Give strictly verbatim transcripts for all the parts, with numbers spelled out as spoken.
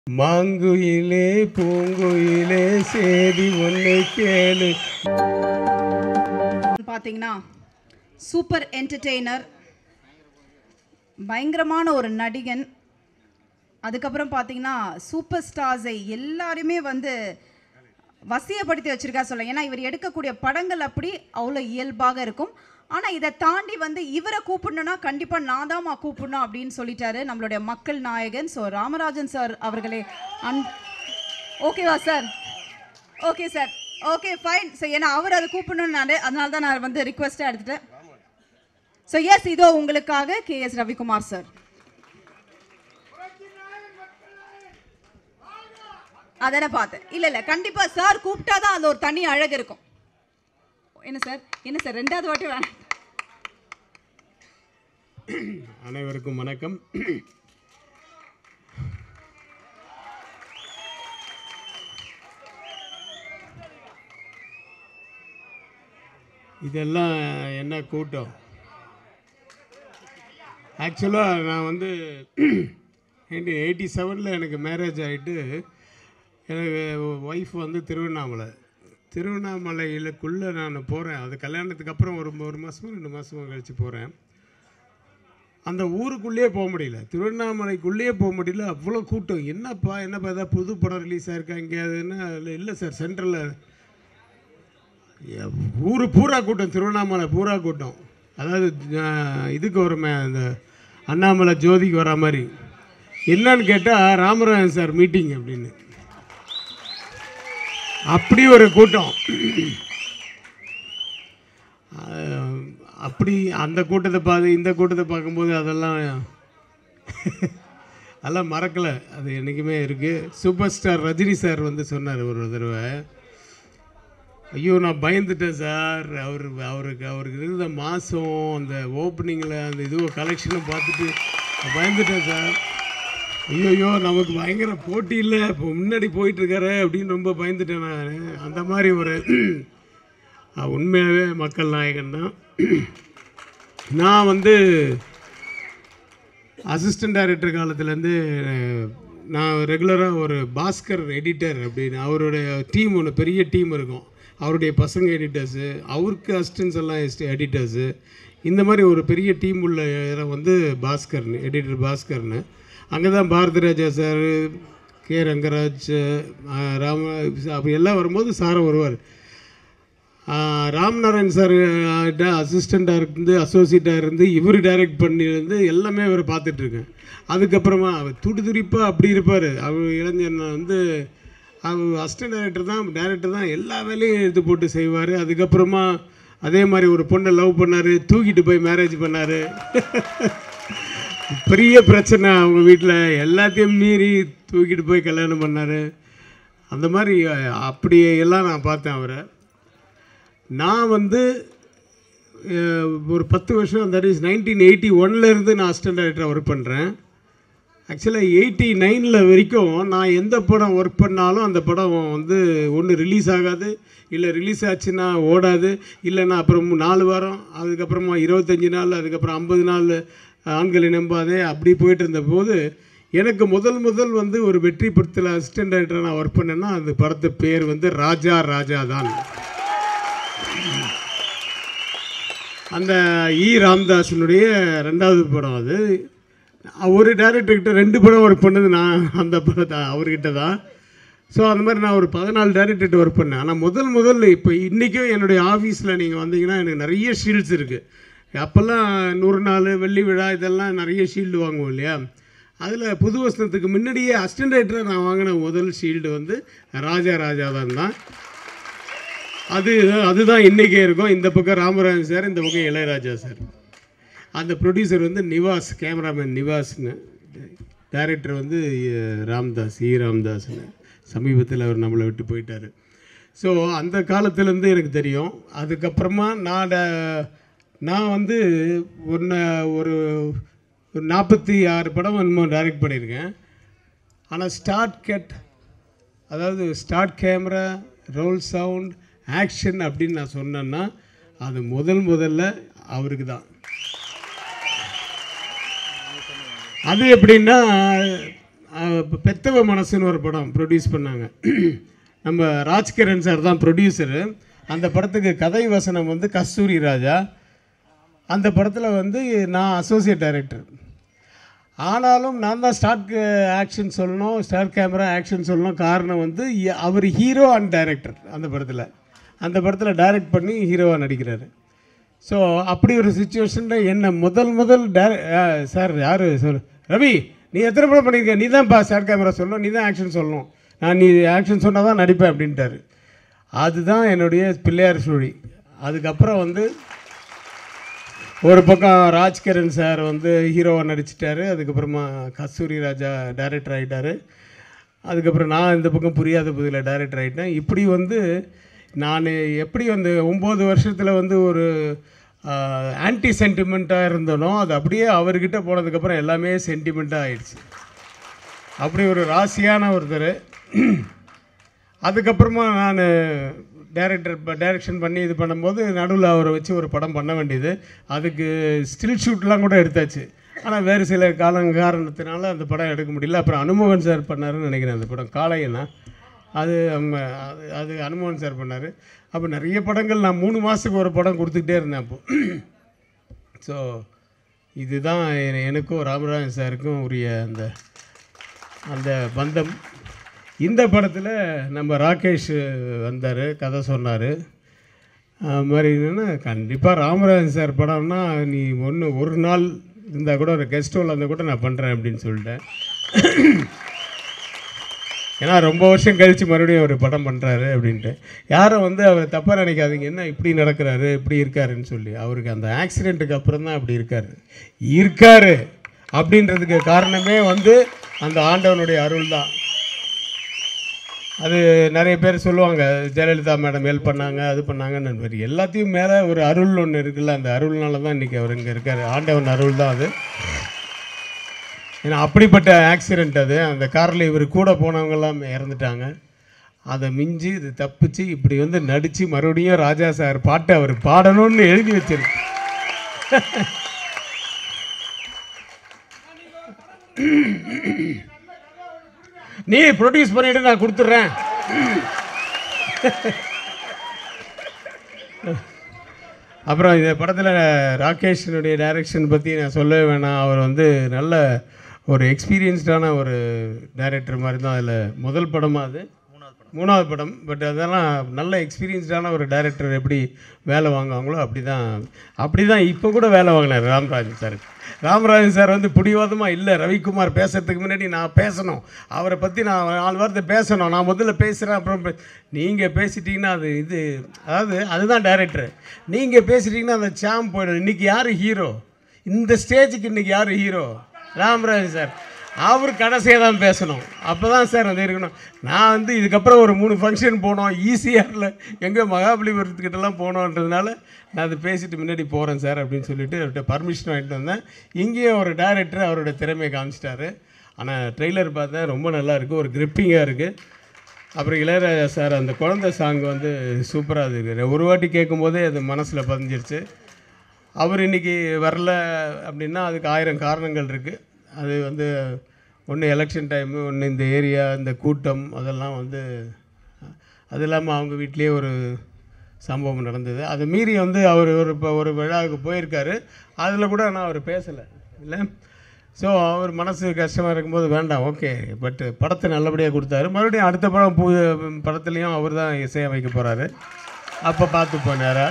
மாங்குயிலே பூங்குயிலே சேதி ஒன்று கேளு. பார்த்தீங்கன்னா சூப்பர் என்டர்டெய்னர், பயங்கரமான ஒரு நடிகன். அதுக்கப்புறம் பார்த்தீங்கன்னா சூப்பர் ஸ்டார்ஸை எல்லாருமே வந்து வசியப்படுத்தி வச்சிருக்கா சொல்ல. ஏன்னா இவர் எடுக்கக்கூடிய படங்கள் அப்படி அவ்வளோ இயல்பாக இருக்கும். ஆனால் இதை தாண்டி வந்து இவரை கூப்பிடணுன்னா கண்டிப்பாக நான் தான் கூப்பிடணும் அப்படின்னு சொல்லிட்டாரு நம்மளுடைய மக்கள் நாயகன். ஸோ ராமராஜன் சார் அவர்களே அன் ஓகேவா sir? Okay sir, okay fine. So ஏன்னா அவர் அதை கூப்பிடணும்னு நான் அதனால தான் நான் வந்து ரிக்வெஸ்ட்டாக எடுத்துட்டேன். ஸோ எஸ், இதோ உங்களுக்காக கே எஸ் ரவிக்குமார் சார். அதனை பார்த்தேன். இல்லை இல்லை கண்டிப்பாக சார் கூப்பிட்டாதான் அது ஒரு தனி அழகு இருக்கும். என்ன சார் என்ன சார் ரெண்டாவது வாட்டி வேணும். அனைவருக்கும் வணக்கம். இதெல்லாம் என்ன கூட்டம்? ஆக்சுவலாக நான் வந்து எயிட்டி செவனில் எனக்கு மேரேஜ் ஆகிட்டு எனக்கு ஒய்ஃப் வந்து திருவண்ணாமலை திருவண்ணாமலையிலுக்குள்ளே நான் போகிறேன். அது கல்யாணத்துக்கு அப்புறம் ஒரு ஒரு மாதமோ ரெண்டு மாதமோ கழித்து போகிறேன். அந்த ஊருக்குள்ளேயே போக முடியல, திருவண்ணாமலைக்குள்ளேயே போக முடியல. அவ்வளோ கூட்டம். என்னப்பா என்னப்பா ஏதாவது புது படம் ரிலீஸ் ஆகிருக்கா எங்கேயாதுன்னா இல்லை இல்லை சார், சென்ட்ரலில் ஊர் பூரா கூட்டம், திருவண்ணாமலை பூரா கூட்டம். அதாவது இதுக்கு வருமே அந்த அண்ணாமலை ஜோதிக்கு வர மாதிரி. என்னன்னு கேட்டால் ராமராஜன் சார் மீட்டிங் அப்படின்னு, அப்படி ஒரு கூட்டம். அப்படி அந்த கூட்டத்தை பார்த்து இந்த கூட்டத்தை பார்க்கும்போது அதெல்லாம் அதெல்லாம் மறக்கலை. அது என்றைக்குமே இருக்குது. சூப்பர் ஸ்டார் ரஜினி சார் வந்து சொன்னார் ஒரு தடவை, ஐயோ நான் பயந்துட்டேன் சார், அவர் அவருக்கு அவருக்கு இருந்த மாதம் அந்த ஓப்பனிங்கில் அந்த இதுவோ கலெக்ஷனை பார்த்துட்டு பயந்துட்டேன் சார். ஐயோயோ நமக்கு பயங்கர போட்டி இல்லை, இப்போ முன்னாடி போயிட்டுருக்காரு அப்படின்னு ரொம்ப பயந்துட்டேன் நான். அந்த மாதிரி ஒரு உண்மையாகவே மக்கள் நாயகன் தான். நான் வந்து அசிஸ்டன்ட் டைரக்டர் காலத்துலேருந்து நான் ரெகுலராக ஒரு பாஸ்கர் எடிட்டர் அப்படின்னு அவருடைய டீம் ஒன்று பெரிய டீம் இருக்கும். அவருடைய பசங்க எடிட்டர்ஸு, அவருக்கு அசிஸ்டன்ஸ் எல்லாம் எடிட்டர்ஸு, இந்த மாதிரி ஒரு பெரிய டீம் உள்ள இடம் வந்து பாஸ்கர்னு, எடிட்டர் பாஸ்கர்னு. அங்கே தான் பாரதிராஜா சார், கே ரங்கராஜ், ராம அப்படி எல்லாம் வரும்போது சாரை வருவார். ராம்நாராயண் சார் அசிஸ்டண்ட்டாக இருந்து அசோசியேட்டாக இருந்து இவர் டைரக்ட் பண்ணியிருந்து எல்லாமே அவர் பார்த்துட்ருக்கேன். அதுக்கப்புறமா அவர் துடி துடிப்பாக அப்படி இருப்பார். அவர் இளைஞர் வந்து அவர் அசிஸ்டன்ட் டைரக்டர் தான், டைரக்டர் தான், எல்லா வேலையும் எடுத்து போட்டு செய்வார். அதுக்கப்புறமா அதே மாதிரி ஒரு பொண்ணை லவ் பண்ணார், தூக்கிட்டு போய் மேரேஜ் பண்ணார். பெரிய பிரச்சனை அவங்க வீட்டில், எல்லாத்தையும் மீறி தூக்கிட்டு போய் கல்யாணம் பண்ணார். அந்த மாதிரி அப்படியெல்லாம் நான் பார்த்தேன் அவரை. நான் வந்து ஒரு பத்து வருஷம், தட் இஸ் நைன்டீன் எயிட்டி ஒன்லேருந்து நான் அசிஸ்டன்ட் டைரக்டராக ஒர்க் பண்ணுறேன். ஆக்சுவலாக எயிட்டி நைனில் வரைக்கும் நான் எந்த படம் ஒர்க் பண்ணாலும் அந்த படம் வந்து ஒன்று ரிலீஸ் ஆகாது, இல்லை ரிலீஸ் ஆச்சுன்னா ஓடாது, இல்லைன்னா அப்புறம் நாலு வாரம், அதுக்கப்புறமா இருபத்தஞ்சி நாள், அதுக்கப்புறம் ஐம்பது நாள் ஆண்களை நம்பாதே, அப்படி போயிட்டு இருந்தபோது எனக்கு முதல் முதல் வந்து ஒரு வெற்றி படத்தில் அசிஸ்டன்ட் டைரக்டராக நான் ஒர்க் பண்ணேன்னா அந்த படத்து பேர் வந்து ராஜா ராஜா தான். அந்த இ ராமதாஸனுடைய ரெண்டாவது படம். அது ஒரு டைரக்டர்கிட்ட ரெண்டு படம் ஒர்க் பண்ணது நான் அந்த படத்தை அவர்கிட்ட தான். ஸோ அந்த மாதிரி நான் ஒரு பதினாலு டைரக்டர்கிட்ட ஒர்க் பண்ணேன். ஆனால் முதல் முதல்ல இப்போ இன்றைக்கும் என்னுடைய ஆஃபீஸில் நீங்கள் வந்தீங்கன்னா எனக்கு நிறைய ஷீல்ட்ஸ் இருக்குது. அப்போல்லாம் நூறு நாள் வெள்ளி விழா இதெல்லாம் நிறைய ஷீல்டு வாங்குவோம் இல்லையா. அதில் புது வருஷத்துக்கு முன்னாடியே அசிஸ்டன்ட் டைரக்டராக நான் வாங்கின முதல் ஷீல்டு வந்து ராஜா ராஜா தான் தான் அது அதுதான் இன்றைக்கே இருக்கும். இந்த பக்கம் ராமராஜன் சார், இந்த பக்கம் இளையராஜா சார். அந்த ப்ரொடியூசர் வந்து நிவாஸ், கேமராமேன் நிவாஸ்னு, டைரக்டர் வந்து ராம்தாஸ், இ ராம்தாஸ்னு. சமீபத்தில் அவர் நம்மளை விட்டு போயிட்டார். ஸோ அந்த காலத்துலேருந்து எனக்கு தெரியும். அதுக்கப்புறமா நான் நான் வந்து ஒன்று ஒரு ஒரு நாற்பத்தி ஆறு படம் இன்னும் டைரக்ட் பண்ணியிருக்கேன். ஆனால் ஸ்டார்ட் கட், அதாவது start camera, roll sound, action அப்படின்னு நான் சொன்னேன்னா அது முதல் முதல்ல அவருக்கு தான். அது எப்படின்னா இப்போ பெத்தவ மனசுன்னு ஒரு படம் ப்ரொடியூஸ் பண்ணாங்க. நம்ம ராஜ்கிரண் சார் தான் ப்ரொடியூசரு. அந்த படத்துக்கு கதை வசனம் வந்து கஸ்தூரி ராஜா. அந்த படத்தில் வந்து நான் அசோசியேட் டைரக்டர். ஆனாலும் நான் தான் ஸ்டார்ட் ஆக்ஷன் சொல்லணும், ஸ்டார்ட் கேமரா ஆக்ஷன் சொல்லணும். காரணம் வந்து அவர் ஹீரோ அண்ட் டைரக்டர். அந்த படத்தில் அந்த படத்தில் டைரக்ட் பண்ணி ஹீரோவாக நடிக்கிறாரு. ஸோ அப்படி ஒரு சுச்சுவேஷனில் என்ன முதல் முதல் டேர சார் யார் சொல் ரவி, நீ எத்தனை படம் பண்ணியிருக்க, நீ தான் பா ஸ்டார்ட் கேமரா சொல்லணும், நீ தான் ஆக்ஷன் சொல்லணும், நான் நீ ஆக்ஷன் சொன்னால் தான் நடிப்பேன் அப்படின்ட்டாரு. அதுதான் என்னுடைய பிள்ளையார் சுழி. அதுக்கப்புறம் வந்து ஒரு பக்கம் ராஜ்கிரண் சார் வந்து ஹீரோவாக நடிச்சிட்டாரு. அதுக்கப்புறமா கஸ்தூரி ராஜா டைரக்டர் ஆகிட்டார். அதுக்கப்புறம் நான் இந்த பக்கம் புரியாத புதில் டைரக்டர் ஆகிட்டேன். இப்படி வந்து நான் எப்படி வந்து ஒம்பது வருஷத்தில் வந்து ஒரு ஆன்டி சென்டிமெண்ட்டாக இருந்தனோ அது அப்படியே அவர்கிட்ட போனதுக்கப்புறம் எல்லாமே சென்டிமெண்ட்டாக ஆயிடுச்சு. அப்படி ஒரு ராசியான ஒருத்தர். அதுக்கப்புறமா நான் டைரக்டர் இப்போ டைரக்ஷன் பண்ணி இது பண்ணும்போது நடுவில் அவரை வச்சு ஒரு படம் பண்ண வேண்டியது. அதுக்கு ஸ்டில் ஷூட்லாம் கூட எடுத்தாச்சு. ஆனால் வேறு சில காலம் காரணத்தினால அந்த படம் எடுக்க முடியல. அப்புறம் அனுமோகன் சார் பண்ணாருன்னு நினைக்கிறேன் அந்த படம் காளையனா. அது நம்ம அது அது அனுமோகன் சார் பண்ணார். அப்போ நிறைய படங்கள் நான் மூணு மாதத்துக்கு ஒரு படம் கொடுத்துக்கிட்டே இருந்தேன் அப்போது. ஸோ இதுதான் எனக்கும் ராமராஜன் சாருக்கும் உரிய அந்த அந்த பந்தம். இந்த படத்தில் நம்ம ராகேஷ் வந்தார், கதை சொன்னார். அது மாதிரி என்னென்னா கண்டிப்பாக ராமராஜன் சார் படம்னா நீ ஒன்று ஒரு நாள் இருந்தால் கூட ஒரு கெஸ்ட் ரோல் இருந்தால் கூட நான் பண்ணுறேன் அப்படின்னு சொல்லிட்டேன். ஏன்னா ரொம்ப வருஷம் கழித்து மறுபடியும் ஒரு படம் பண்ணுறாரு அப்படின்ட்டு. யாரும் வந்து அவர் தப்பாக நினைக்காதீங்க, என்ன இப்படி நடக்கிறாரு இப்படி இருக்காருன்னு சொல்லி. அவருக்கு அந்த ஆக்சிடெண்ட்டுக்கு அப்புறம் தான் அப்படி இருக்கார் இருக்கார் அப்படின்றதுக்கு காரணமே வந்து அந்த ஆண்டவனுடைய அருள் தான். அது நிறைய பேர் சொல்லுவாங்க ஜெயலலிதா மேடம் ஹெல்ப் பண்ணாங்க அது பண்ணாங்கன்னு. எல்லாத்தையும் மேலே ஒரு அருள் ஒன்று இருக்குல்ல, அந்த அருள்னால தான் இன்றைக்கி அவர் இங்கே இருக்கார். ஆண்டவன் அருள் தான் அது. ஏன்னா அப்படிப்பட்ட ஆக்சிடெண்ட் அது. அந்த காரில் இவர் கூட போனவங்கெல்லாம் இறந்துட்டாங்க. அதை மிஞ்சி இது தப்பிச்சு இப்படி வந்து நடித்து மறுபடியும் ராஜா சார் பாட்டை அவர் பாடணும்னு எழுதி வச்சிருக்கு. நீ ப்ரொடியூஸ் பண்ணிட்டு நான் கொடுத்துட்றேன். அப்புறம் இந்த படத்தில் ராகேஷனுடைய டைரக்ஷன் பற்றி நான் சொல்லவே வேணாம். அவர் வந்து நல்ல ஒரு எக்ஸ்பீரியன்ஸ்டான ஒரு டைரக்டர் மாதிரி தான். அதில் முதல் படமாக அது மூணாவது படம். பட் அதெல்லாம் நல்ல எக்ஸ்பீரியன்ஸ்டான ஒரு டைரக்டர் எப்படி வேலை வாங்குவாங்களோ அப்படி தான் அப்படி தான் இப்போ கூட வேலை வாங்கினார் ராமராஜன் சார். ராமராஜன் சார் வந்து பிடிவாதமாக இல்லை, ரவிக்குமார் பேசுகிறதுக்கு முன்னாடி நான் பேசணும், அவரை பற்றி நான் நாலு வாரத்தை பேசணும், நான் முதல்ல பேசுகிறேன் அப்புறம் நீங்கள் பேசிட்டீங்கன்னா அது இது அதாவது அதுதான் டைரக்டர். நீங்கள் பேசிட்டீங்கன்னா அந்த சாம் போயிடும். இன்றைக்கி யார் ஹீரோ, இந்த ஸ்டேஜுக்கு இன்றைக்கி யார் ஹீரோ? ராமராஜன் சார். அவர் கடைசியாக தான் பேசணும், அப்போ தான் சார் அது இருக்கணும். நான் வந்து இதுக்கப்புறம் ஒரு மூணு ஃபங்க்ஷன் போனோம் ஈசிஆரில் எங்கே மகாபலிபுரத்துக்கிட்டலாம் போனோன்றதுனால நான் அது பேசிட்டு முன்னாடி போகிறேன் சார் அப்படின்னு சொல்லிட்டு அவர்கிட்ட பர்மிஷன் வாங்கிட்டு வந்தேன். இங்கேயும் ஒரு டைரக்டர் அவரோட திறமையை காமிச்சிட்டாரு. ஆனால் ட்ரெய்லர் பார்த்தேன் ரொம்ப நல்லா இருக்குது, ஒரு கிரிப்பிங்காக இருக்குது. அப்புறம் இளையராஜா சார் அந்த குழந்தை சாங் வந்து சூப்பராக இருக்குது. ஒரு வாட்டி கேட்கும்போதே அது மனசில் பதிஞ்சிருச்சு. அவர் இன்றைக்கி வரல அப்படின்னா அதுக்கு ஆயிரம் காரணங்கள் இருக்குது. அது வந்து ஒன்று எலெக்ஷன் டைமு, ஒன்று இந்த ஏரியா இந்த கூட்டம், அதெல்லாம் வந்து அது இல்லாமல் அவங்க வீட்லேயே ஒரு சம்பவம் நடந்தது. அதை மீறி வந்து அவர் ஒரு இப்போ ஒரு விழாவுக்கு போயிருக்காரு, அதில் கூட நான் அவர் பேசலை இல்லை. ஸோ அவர் மனசு கஷ்டமாக இருக்கும்போது வேண்டாம் ஓகே, பட் படத்தை நல்லபடியாக கொடுத்தாரு. மறுபடியும் அடுத்த படம் பூ படத்துலேயும் அவர் தான் இசையமைக்க போகிறாரு, அப்போ பார்த்து போனாரா.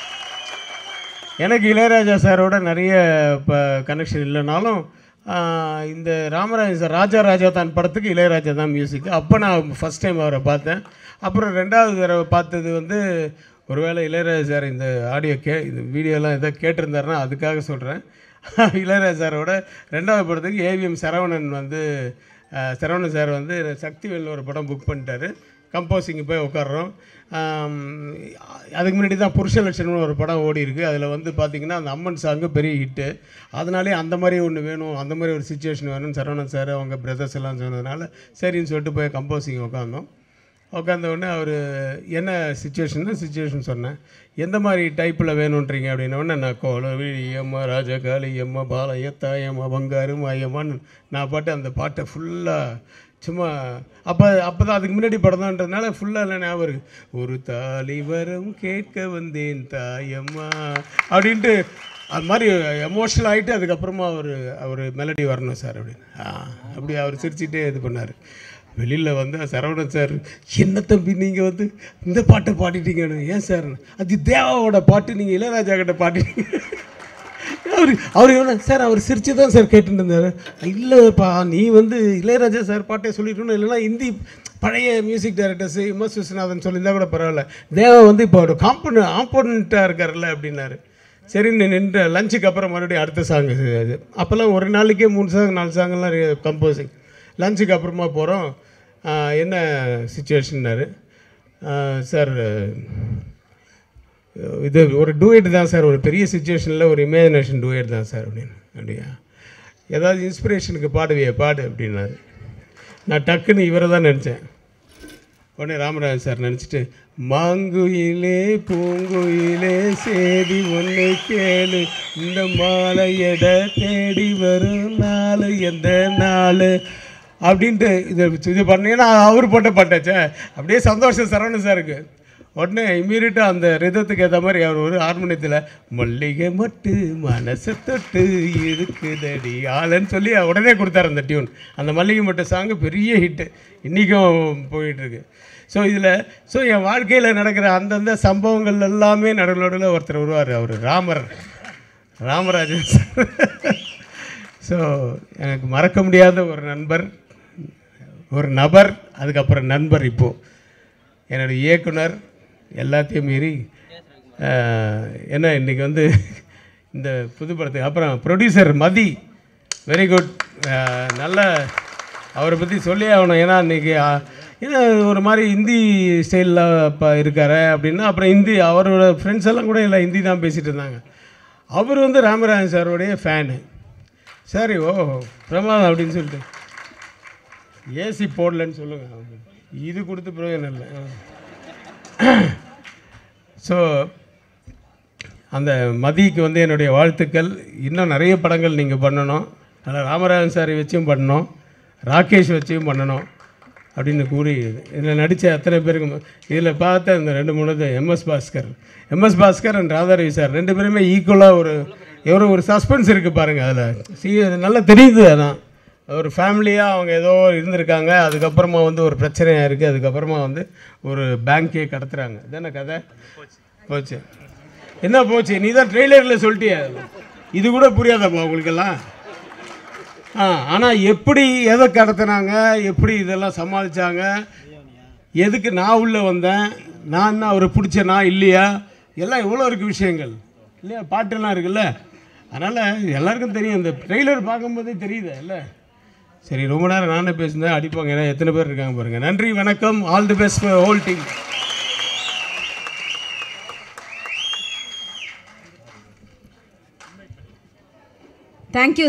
எனக்கு இளையராஜா சாரோட நிறைய இப்போ கனெக்ஷன் இல்லைனாலும் இந்த ராமராஜன் சார் ராஜா ராஜா தான் படத்துக்கு இளையராஜா தான் மியூசிக். அப்போ நான் ஃபஸ்ட் டைம் அவரை பார்த்தேன். அப்புறம் ரெண்டாவது தடவை பார்த்தது வந்து ஒருவேளை இளையராஜா சார் இந்த ஆடியோ கே இந்த வீடியோலாம் எதோ கேட்டிருந்தாருன்னா அதுக்காக சொல்கிறேன். இளையராஜா சாரோட ரெண்டாவது படத்துக்கு ஏவிஎம் சரவணன் வந்து சரவணன் சார் வந்து சக்திவேல்னு ஒரு படம் புக் பண்ணிட்டாரு. கம்போசிங் போய் உட்காடுறோம். அதுக்கு முன்னாடி தான் புருஷலட்சணம்னு ஒரு படம் ஓடி இருக்குது. அதில் வந்து பார்த்திங்கன்னா அந்த அம்மன் சாங்கு பெரிய ஹிட்டு. அதனாலே அந்த மாதிரி ஒன்று வேணும், அந்த மாதிரி ஒரு சுச்சுவேஷன் வேணும்னு சரவணன் சார் அவங்க பிரதர்ஸ் எல்லாம் சொன்னதுனால சரின்னு சொல்லிட்டு போய் கம்போசிங் உட்காந்தோம். உட்காந்த உடனே அவர் என்ன சுச்சுவேஷன்னா சுச்சுவேஷன் சொன்னேன். எந்த மாதிரி டைப்பில் வேணுன்றீங்க அப்படின்னோடனே நான் கோல விழி அம்மா ராஜா காளி அம்மா பாளைய தாயம்மா பங்காரு மாயம்மான்னு நான் பாட்டு அந்த பாட்டை ஃபுல்லாக சும்மா அப்போ அப்போ தான் அதுக்கு முன்னாடி படம் தான்றதுனால ஃபுல்லாக இல்லை ஞாபகம் இருக்குது. ஒரு தாலி வரம் கேட்க வந்தேன் தாயம்மா அப்படின்ட்டு அது மாதிரி எமோஷனல் ஆகிட்டு அதுக்கப்புறமா அவர் அவர் மெலடி வரணும் சார் அப்படின்னு ஆ அப்படி அவர் சிரிச்சுட்டே இது பண்ணார். வெளியில் வந்து சரவணன் சார் என்ன தம்பி நீங்கள் வந்து இந்த பாட்டை பாடிட்டீங்கன்னு. ஏன் சார் அது தேவாவோட பாட்டு நீங்கள் இளையராஜா கிட்ட பாடிட்டீங்க. அவர் அவர் எவ்வளோ சார் அவர் சிரிச்சு தான் சார் கேட்டுட்டு இருந்தார். இல்லைப்பா நீ வந்து இளையராஜா சார் பாட்டே சொல்லிட்டோன்னு இல்லைன்னா ஹிந்தி பழைய music directors M S Viswanathan சொல்லியிருந்தா கூட பரவாயில்ல, தேவா வந்து இப்போ ஒரு காம்பன ஆப்போனண்ட்டாக இருக்கார்ல அப்படின்னாரு. சரின்னு நின்று லஞ்சுக்கு அப்புறம் மறுபடியும் அடுத்த சாங் அது அப்போல்லாம் ஒரு நாளைக்கே மூணு சாங் நாலு சாங்கெல்லாம் கம்போசிங். லஞ்சுக்கு அப்புறமா போகிறோம். என்ன சுச்சுவேஷன்னாரு. சார் இது ஒரு டூயட் தான் சார், ஒரு பெரிய சுச்சுவேஷனில் ஒரு இமேஜினேஷன் டூயட் தான் சார் அப்படின்னு. அப்படியா ஏதாவது இன்ஸ்பிரேஷனுக்கு பாடுவியே பாடு அப்படின்னாரு. நான் டக்குன்னு இவரை தான் நினச்சேன். உடனே ராமராஜன் சார் நினச்சிட்டு மாங்குயிலே பூங்குயிலே சேதி ஒன்று கேளு இந்த மாலையட தேடி வரும் நாள் எந்த நாள் அப்படின்ட்டு இது இது பண்ணீங்கன்னா அவர் போட்ட பாட்டாச்சே அப்படியே சந்தோஷம் சரவணன் சாருக்கு. உடனே இம்மீடியட்டாக அந்த ரிதத்துக்கு ஏற்ற மாதிரி அவர் ஒரு ஹார்மோனியத்தில் மல்லிகை மட்டு மனசை தொட்டு இருக்குதடி ஆளுன்னு சொல்லி உடனே கொடுத்தாரு அந்த டியூன். அந்த மல்லிகை மட்டு சாங்கு பெரிய ஹிட்டு இன்றைக்கும் போயிட்டுருக்கு. ஸோ இதில் ஸோ என் வாழ்க்கையில் நடக்கிற அந்தந்த சம்பவங்கள் எல்லாமே நடுவில் நடுவில் ஒருத்தர் வருவார், அவர் ராமர் ராமராஜன் சார். ஸோ எனக்கு மறக்க முடியாத ஒரு நண்பர், ஒரு நபர், அதுக்கப்புறம் நண்பர். இப்போது என்னுடைய இயக்குனர் எல்லாத்தையும் மீறி என்ன இன்றைக்கி வந்து இந்த புது படத்துக்கு அப்புறம் ப்ரொடியூசர் மதி வெரி குட். நல்ல அவரை பற்றி சொல்லி ஆகணும். ஏன்னா இன்றைக்கி ஏன்னா ஒரு மாதிரி ஹிந்தி ஸ்டைலில் இப்போ இருக்கார் அப்படின்னா அப்புறம் ஹிந்தி அவரோட ஃப்ரெண்ட்ஸ் எல்லாம் கூட இல்லை ஹிந்தி தான் பேசிகிட்டு இருந்தாங்க. அவர் வந்து ராமராஜன் சாரோடைய ஃபேனு. சரி ஓ பிரமாதம் அப்படின்னு சொல்லிட்டு ஏசி போடலன்னு சொல்லுங்கள், இது கொடுத்து பிரயோஜனம் இல்லை. ஸோ அந்த மதிக்கு வந்து என்னுடைய வாழ்த்துக்கள். இன்னும் நிறைய படங்கள் நீங்கள் பண்ணணும். அதில் ராமராஜன் சாரை வச்சும் பண்ணணும், ராகேஷ் வச்சும் பண்ணணும் அப்படின்னு கூறி இதில் நடித்த அத்தனை பேருக்கும் இதில் பார்த்த இந்த ரெண்டு மூணு MS Bhaskar MS Bhaskar and Radharavi sir ரெண்டு பேருமே ஈக்குவலாக ஒரு எவ்வளோ ஒரு சஸ்பென்ஸ் இருக்குது பாருங்கள். அதில் சி நல்லா தெரியுது. அதான் ஒரு ஃபேமிலியாக அவங்க ஏதோ இருந்திருக்காங்க, அதுக்கப்புறமா வந்து ஒரு பிரச்சனையாக இருக்குது, அதுக்கப்புறமா வந்து ஒரு பேங்க்கே கடத்துகிறாங்க. இதான கதை போச்சு. என்ன போச்சு நீ தான் ட்ரெய்லரில் சொல்லிட்டிய, இது கூட புரியாதப்பா உங்களுக்கெல்லாம். ஆ ஆனால் எப்படி எதை கடத்தினாங்க, எப்படி இதெல்லாம் சமாளித்தாங்க, எதுக்கு நான் உள்ளே வந்தேன், நான் என்ன அவரை பிடிச்சேனா இல்லையா, எல்லாம் எவ்வளோ இருக்குது விஷயங்கள் இல்லையா, பாட்டெல்லாம் இருக்குல்ல. அதனால் எல்லாருக்கும் தெரியும், இந்த ட்ரெய்லர் பார்க்கும்போதே தெரியுது இல்லை. சரி ரொம்ப நேரம் நானே பேசுனேன், அடிப்பாங்க. ஏன்னா எத்தனை பேர் இருக்காங்க பாருங்கள். நன்றி வணக்கம். All the best for whole team. Thank you.